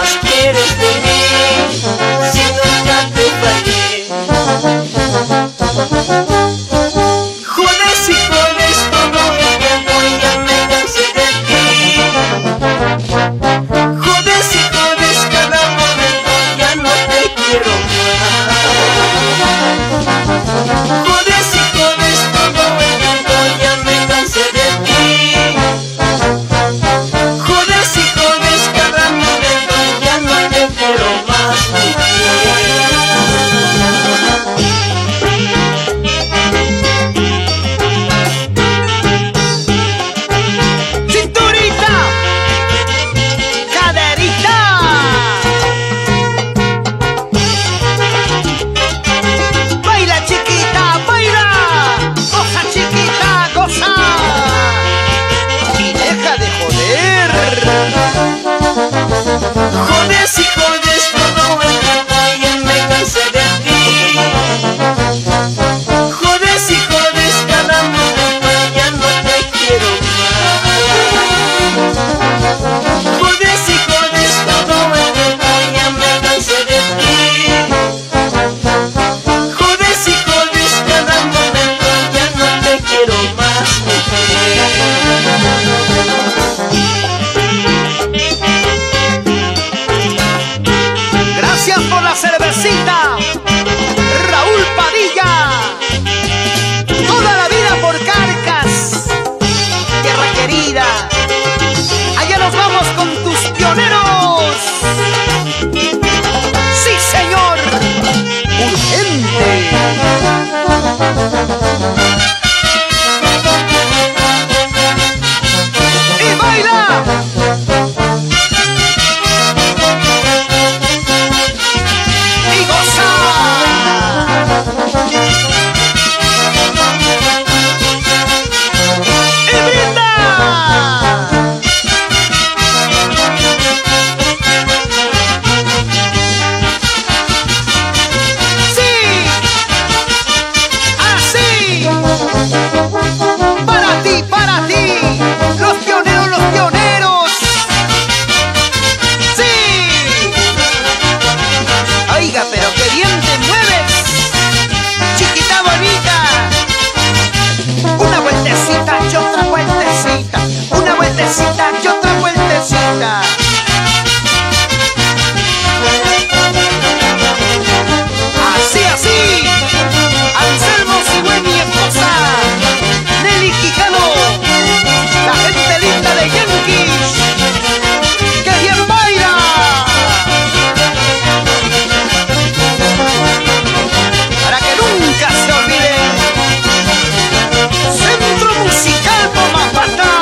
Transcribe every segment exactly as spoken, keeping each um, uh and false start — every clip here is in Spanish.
más quieres de mí si nunca te fallé? Jodes y jodes todo el tiempo y ya me cansé de ti. Jodes y jodes cada momento, ya no te quiero más. Jodes y jodes todo el tiempo, ya me cansé de ti. Jodes y jodes cada momento, ya no te quiero más, ¡Cinturita! ¡Caderita! ¡Baila, chiquita, baila! ¡Goza, chiquita, goza! ¡Y deja de joder! jodes y jodes todo el tiempo, ya me cansé de ti. Jodes y jodes cada momento, ya no te quiero más. Jodes y jodes todo el tiempo, ya me cansé de ti. Jodes y jodes cada momento, ya no te quiero más, mujer. Gracias por la cervecita, Raúl Padilla. Toda la vida por Carcas, tierra querida. Allá nos vamos con tus pioneros. Sí, señor, urgente. Y baila. Y goza. Y brinda. Sí, así. Para ti, para ti, los pioneros, los pioneros. Sí. Oiga, pero qué bien te mueves, chiquita bonita. Una vueltecita y otra vueltecita, una vueltecita y otra vueltecita. Así, así. Anselmo Sigüen y esposa Nelly Quijano, la gente linda de Yankees. ¡Qué bien baila! Para que nunca se olvide, Centro Musical Pomapata.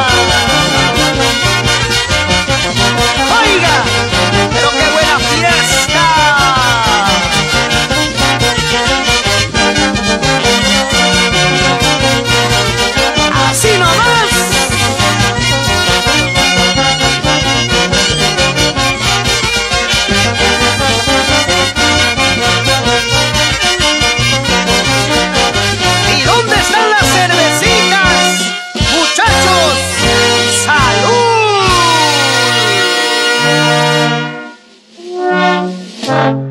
Oiga, pero qué buena fiesta. Así nomás. ¿Y dónde están las cervecitas, muchachos? ¡Salud!